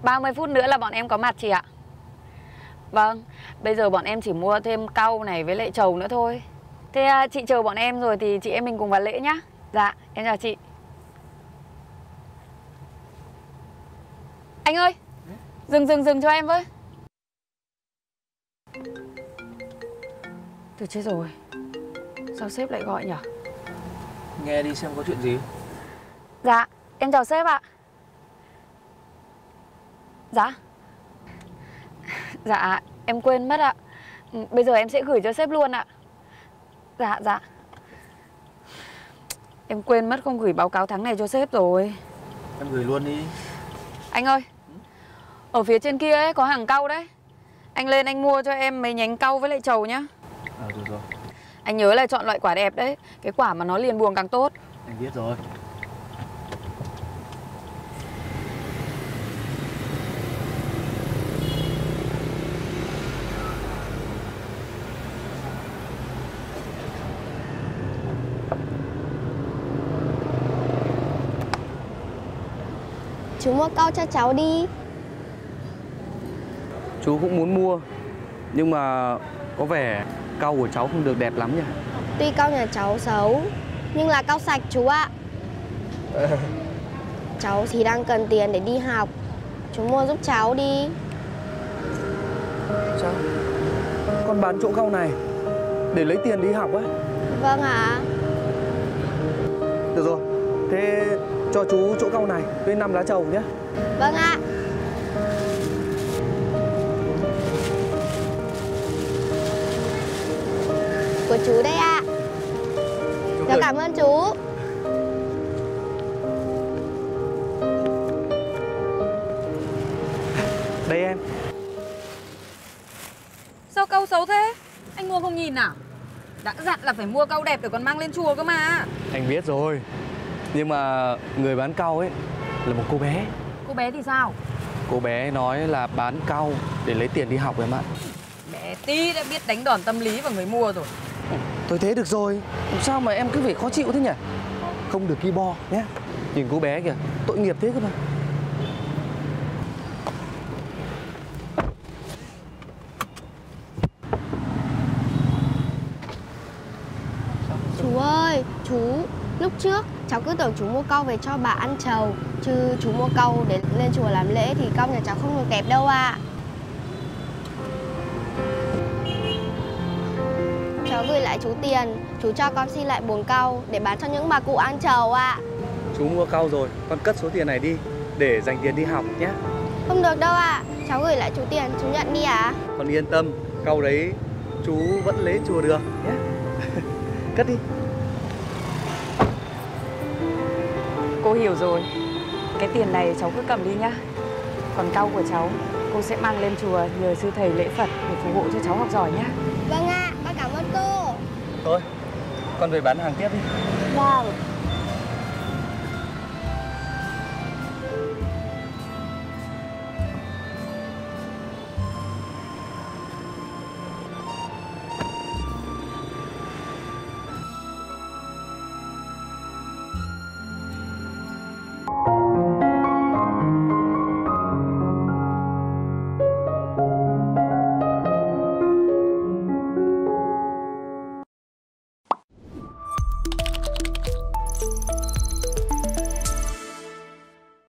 30 phút nữa là bọn em có mặt chị ạ. Vâng, bây giờ bọn em chỉ mua thêm cau này với lại trầu nữa thôi. Thế chị chờ bọn em rồi thì chị em mình cùng vào lễ nhá. Dạ, em chào chị. Anh ơi, dừng cho em với. Tôi chết rồi. Sao sếp lại gọi nhỉ? Nghe đi xem có chuyện gì. Dạ, em chào sếp ạ. Dạ. Dạ, em quên mất ạ. Bây giờ em sẽ gửi cho sếp luôn ạ. Dạ. Em quên mất không gửi báo cáo tháng này cho sếp rồi. Em gửi luôn đi. Anh ơi, ở phía trên kia ấy có hàng cau đấy. Anh lên anh mua cho em mấy nhánh cau với lại trầu nhá. Được rồi. Anh nhớ là chọn loại quả đẹp đấy. Cái quả mà nó liền buồng càng tốt. Anh biết rồi. Chú mua cau cho cháu đi. Chú cũng muốn mua, nhưng mà có vẻ cau của cháu không được đẹp lắm nhỉ. Tuy cau nhà cháu xấu, nhưng là cau sạch chú ạ. Cháu thì đang cần tiền để đi học. Chú mua giúp cháu đi. Sao? Con bán chỗ cau này để lấy tiền đi học ấy? Vâng ạ. Được rồi, thế cho chú chỗ cau này với 5 lá trầu nhé. Vâng ạ. Của chú đây ạ. Cháu cảm ơn chú. Đây em. Sao cau xấu thế? Anh mua không nhìn à? Đã dặn là phải mua cau đẹp để còn mang lên chùa cơ mà. Anh biết rồi, nhưng mà người bán cau ấy là một cô bé. Cô bé thì sao? Cô bé nói là bán cau để lấy tiền đi học em ạ. Bé tí đã biết đánh đòn tâm lý vào người mua rồi. Thôi thế được rồi, sao mà em cứ phải khó chịu thế nhỉ? Không được ki bo nhé. Nhìn cô bé kìa, tội nghiệp thế cơ mà. Chú ơi, chú, lúc trước cháu cứ tưởng chú mua cau về cho bà ăn trầu, chứ chú mua cau để lên chùa làm lễ thì cau nhà cháu không được đẹp đâu ạ. Cháu gửi lại chú tiền, chú cho con xin lại buồng cau để bán cho những bà cụ ăn trầu ạ. Chú mua cau rồi, con cất số tiền này đi để dành tiền đi học nhé. Không được đâu ạ, cháu gửi lại chú tiền, chú nhận đi ạ. Con yên tâm, cau đấy chú vẫn lấy chùa được nhé. Cất đi. Cô hiểu rồi. Cái tiền này cháu cứ cầm đi nhá. Còn cau của cháu, cô sẽ mang lên chùa nhờ sư thầy lễ Phật để phù hộ cho cháu học giỏi nhá. Vâng ạ, con cảm ơn cô. Thôi, con về bán hàng tiếp đi. Vâng.